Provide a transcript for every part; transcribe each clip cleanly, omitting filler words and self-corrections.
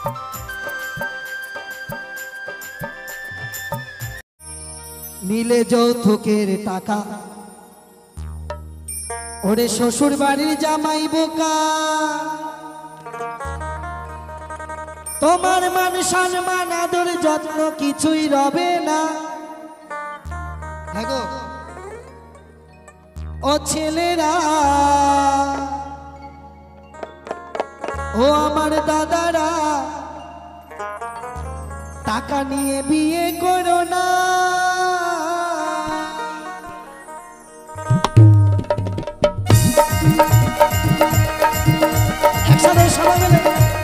নীলে যৌতুকের টাকা ওরে শ্বশুর বাড়ির জামাই বোকা, তোমার মান সম্মান আদর যত্ন কিছুই রবে না। দেখো ও ছেলেরা, ও আমার দাদারা, টাকা নিয়ে বিয়ে করো না। একসাথে সবাই মিলে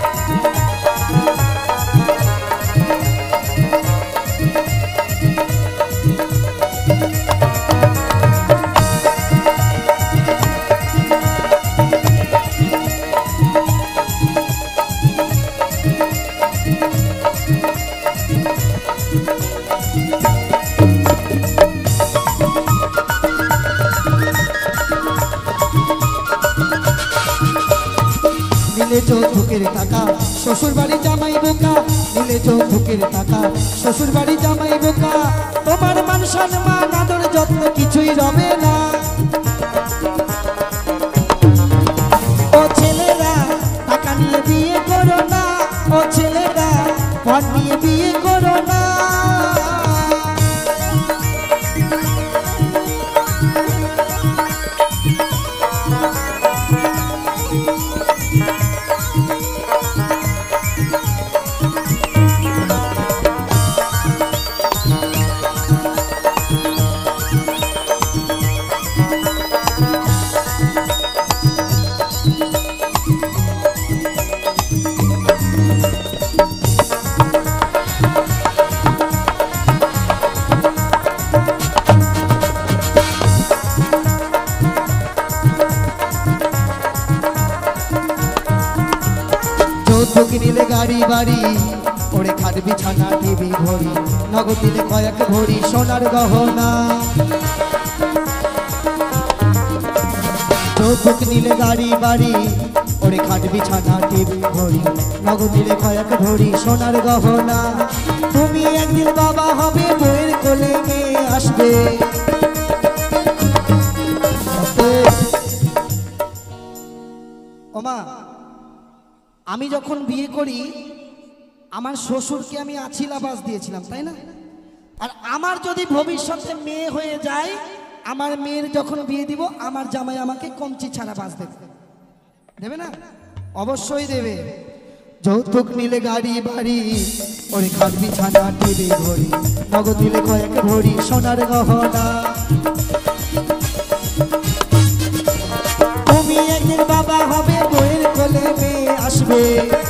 নীলে যৌতুকের টাকা শ্বশুর বাড়ি জামাই বোকা, নীলে যৌতুকের টাকা শ্বশুর বাড়ি জামাই বোকা, তোমার মান সম্মান আদর যত্ন কিছুই রবে না। ও ছেলেরা, টাকা নিয়ে বিয়ে করো না। ও ছেলেরা, পণ নিয়ে বিয়ে করো না। যৌতুক নিলে গাড়ি বাড়ি ওরে খাট বিছানা টিভি ঘড়ি, নগদ দিলে কয়েক ভরি সোনার গহনা। যৌতুক নিলে গাড়ি বাড়ি ওরে খাট বিছানা টিভি ঘড়ি, নগদ দিলে কয়েক ভরি সোনার গহনা। তুমি একদিন বাবা হবে, বইয়ের কোলে মেয়ে আসবে। ওমা, আমি যখন বিয়ে করি আমার শ্বশুরকে আমি আছিলাবাস দিয়েছিলাম, তাই না? আর আমার যদি ভবিষ্যতে মেয়ে হয়ে যায়, আমার মেয়ের যখন বিয়ে দিব আমার জামাই আমাকে কমচি ছাড়া বাস দেবে, দেবে না? অবশ্যই দেবে। যৌতুক নিলে গাড়ি বাড়ি ওরে খাট বিছানা টিভি ঘড়ি, নগদ দিলে কয়েক ভরি সোনার গহনা। তুমি একদিন বাবা হবে, বইয়ের কোলে মেয়ে আসবে।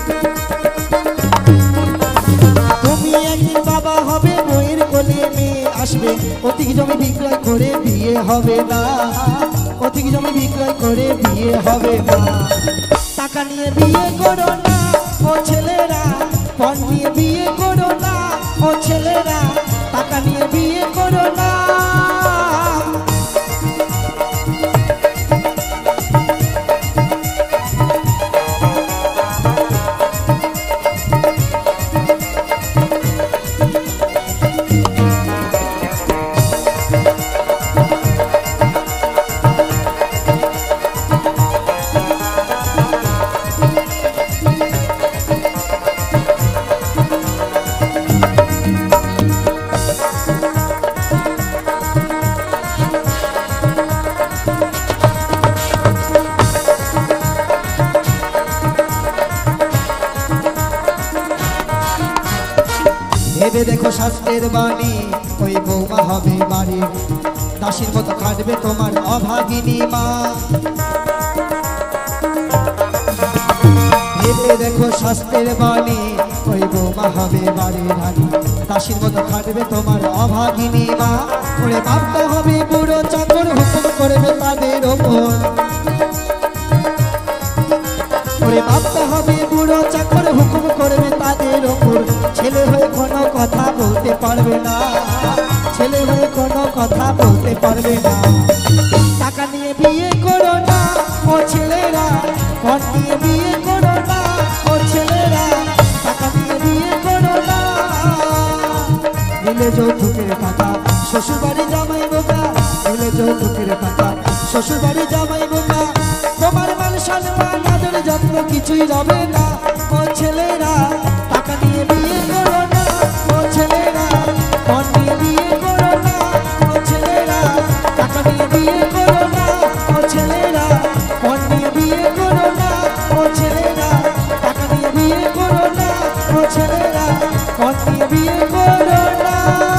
তুমি একদিন বাবা হবে, বইয়ের কোলে মেয়ে আসবে। অধিক জমি বিক্রয় করে বিয়ে হবে না, অধিক জমি বিক্রয় করে বিয়ে হবে না। টাকা নিয়ে বিয়ে করো না ও ছেলেরা, পণ নিয়ে বিয়ে করো না ও ছেলেরা, টাকা নিয়ে বিয়ে করো না। ভেবে দেখো শাস্ত্রের বাণী, ওই বৌমা হবে বাড়ির দাসীর মতো খাটবে তোমার অভাগিনী মা। ভেবে দেখো শাস্ত্রের বাণী, ওই বৌমা হবে বাড়ির রানী, দাসীর মতো খাটবে তোমার অভাগিনী মা। ওরে বাপ্পা হবে বুড়ো চাকর, হুকুম করবে তাদের ওপর। ওরে বাপ্পা হবে বুড়ো চাকর, হুকুম করবে তাদের ওপর। ছেলে হয়ে কোনো কথা বলতে পারবে না, ছেলে হয়ে কোনো কথা বলতে পারবে না। টাকা নিয়ে বিয়ে করো না ও ছেলেরা, পণ নিয়ে বিয়ে করো না ও ছেলেরা, টাকা দিলে যৌতুকের টাকা শ্বশুর বাড়ি জামাই বোকা, দিলে যৌতুকের টাকা শ্বশুর বাড়ি জামাই বোকা। তোমার মান সম্মান আদর যত্ন কিছুই রবে না। ও ছেলেরা টাকা নিয়ে বিয়ে করো না, ও ছেলেরা মন নিয়ে বিয়ে করো না, ও ছেলেরা টাকা নিয়ে বিয়ে করো না, ও ছেলেরা মন নিয়ে বিয়ে করো না, ও ছেলেরা টাকা নিয়ে বিয়ে করো না, ও ছেলেরা মন নিয়ে বিয়ে করো না।